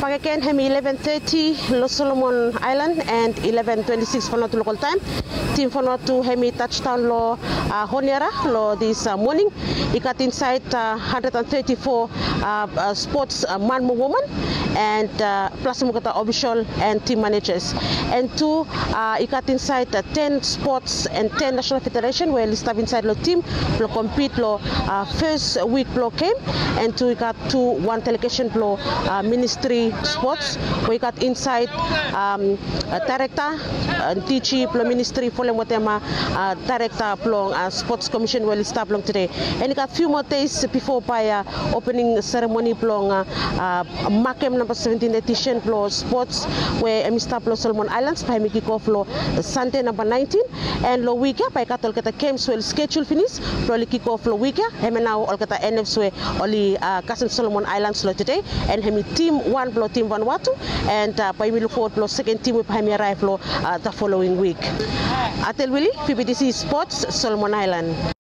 Pagaken hemi 11:30 Los Solomon Island and 11:26 Vanuatu local time. Team Vanuatu hemi touchdown lo Honiara lo this morning. Ikat inside 134 sports man and woman and plus mukata official and team managers. And two ikat inside 10 sports and 10 national federation where list inside lo team lo compete lo first week lo came and two ikat one delegation lo ministry sports we got inside director teaching plo ministry follow motema director plo sports commission will start long today and got few more days before by opening ceremony plo makem number 17 edition plo sports where Mr. Plo Solomon Islands by kick off lo Sunday number 19 and lo week by katol kata games will schedule finish plo kick off lo week and now all kata NFs we only Cousin Solomon Islands lo today and hemi team 1 plo team Vanuatu and we look forward to second team with Honiara the following week. Atel Willie, VBTC Sports, Solomon Island.